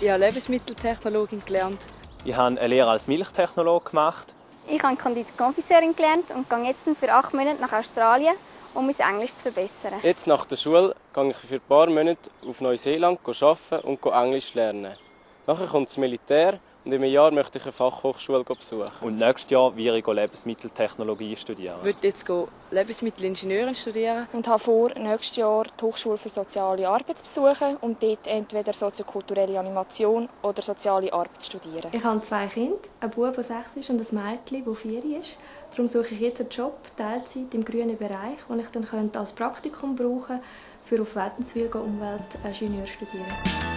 Ich habe Lebensmitteltechnologin gelernt. Ich habe eine Lehre als Milchtechnologe gemacht. Ich habe Konfiseurin gelernt und gehe jetzt für 8 Monate nach Australien, um mein Englisch zu verbessern. Jetzt nach der Schule gehe ich für ein paar Monate auf Neuseeland arbeiten und Englisch lernen. Nachher kommt das Militär und in einem Jahr möchte ich eine Fachhochschule besuchen. Und nächstes Jahr werde ich Lebensmitteltechnologie studieren. Ich möchte jetzt Lebensmittelingenieurin studieren. Und habe vor, nächstes Jahr die Hochschule für soziale Arbeit zu besuchen und dort entweder soziokulturelle Animation oder soziale Arbeit zu studieren. Ich habe 2 Kinder, einen Bub, der 6 ist, und ein Mädchen, das 4 ist. Darum suche ich jetzt einen Job, Teilzeit im grünen Bereich, den ich dann als Praktikum brauchen könnte, für auf Wädenswil Umweltingenieur studieren.